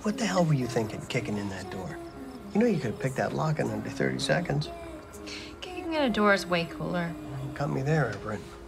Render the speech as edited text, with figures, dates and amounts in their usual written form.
What the hell were you thinking, kicking in that door? You know you could have picked that lock in under 30 seconds. Kicking in a door is way cooler. You got me there, Everett.